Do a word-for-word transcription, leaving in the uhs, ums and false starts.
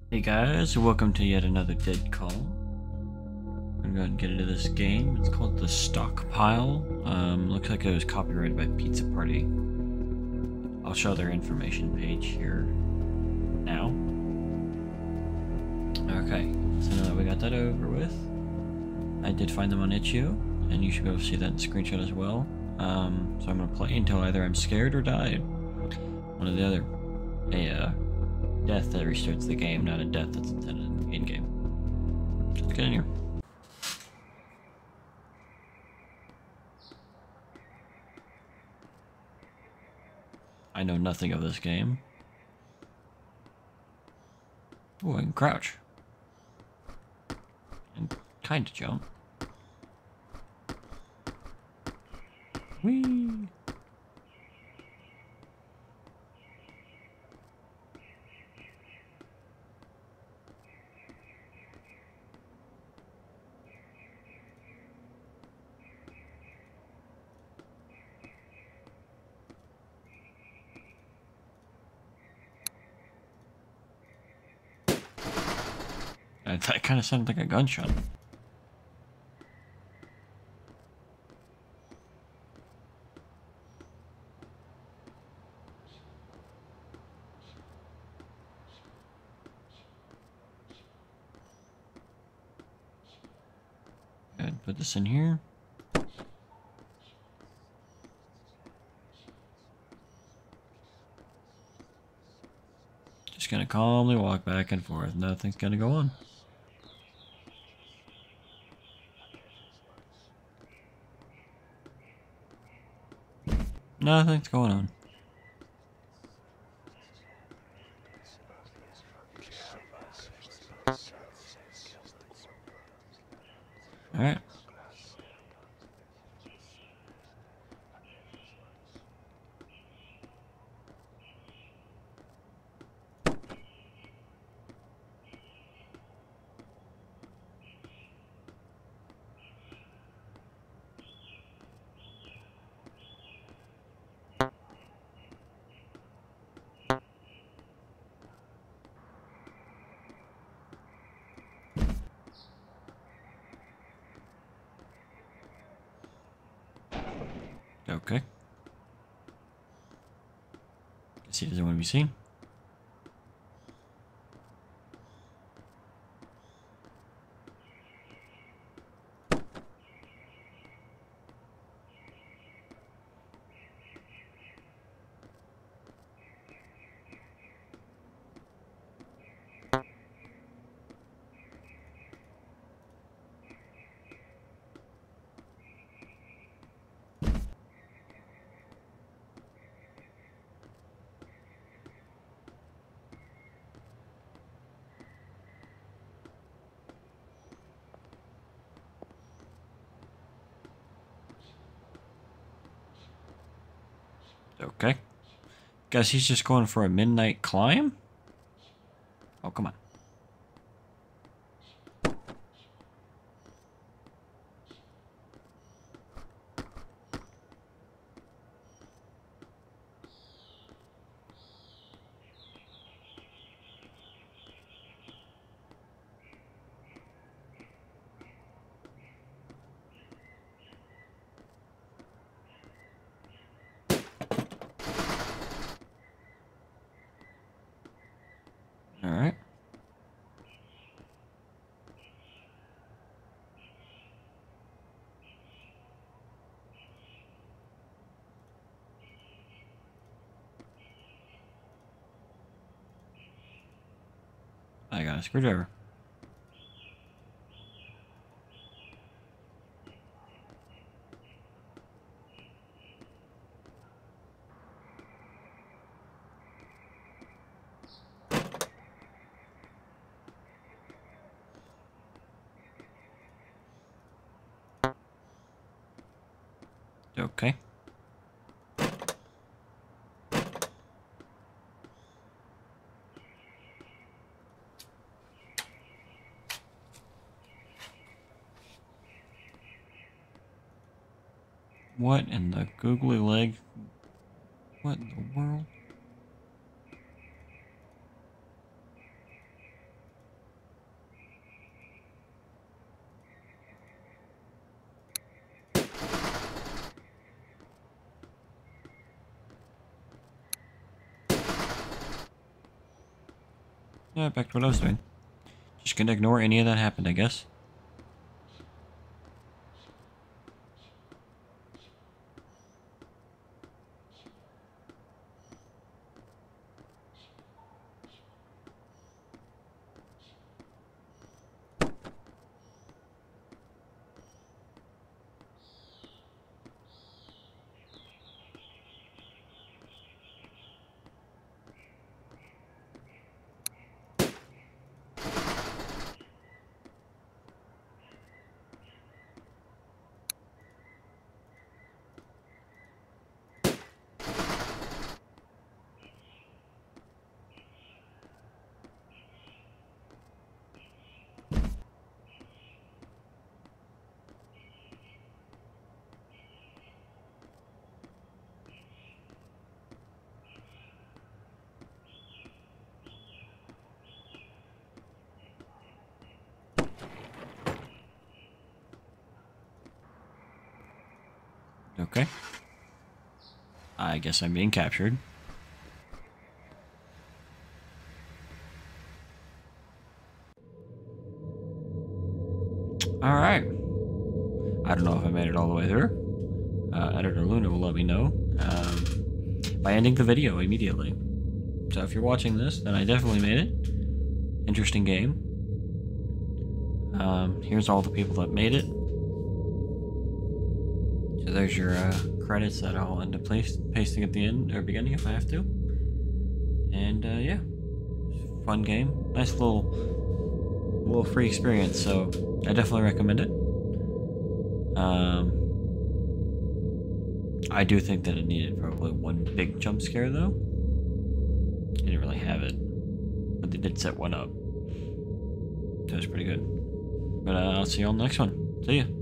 Hey guys, welcome to yet another dead call. I'm gonna go ahead and get into this game. It's called the Stockpile. Um, looks like it was copyrighted by Pizza Party. I'll show their information page here now. Okay, so now that we got that over with, I did find them on itch dot i o, and you should be able to see that in the screenshot as well. Um, so I'm gonna play until either I'm scared or die. One or the other. A uh, death that restarts the game, not a death that's intended in the in-game. Let's get in here. I know nothing of this game. Oh, I can crouch. And kind of jump. Whee! That kind of sounded like a gunshot. Good, put this in here. Just gonna calmly walk back and forth. Nothing's gonna go on. Nothing's going on. Alright. Okay. Guess he doesn't want to be seen. Okay. Guess he's just going for a midnight climb? Oh, come on. Alright. I got a screwdriver. Okay. What in the googly leg? What in the world? Yeah, back to what I was doing. Just gonna ignore any of that happened, I guess. Okay. I guess I'm being captured. Alright. I don't know if I made it all the way through. Uh, Editor Luna will let me know um, by ending the video immediately. So if you're watching this, then I definitely made it. Interesting game. Um, here's all the people that made it. So there's your uh, credits that I'll end up place pasting at the end or beginning if I have to. And uh, yeah, fun game, nice little little free experience. So I definitely recommend it. Um, I do think that it needed probably one big jump scare though. I didn't really have it, but they did set one up. That was pretty good. But uh, I'll see you on the next one. See ya.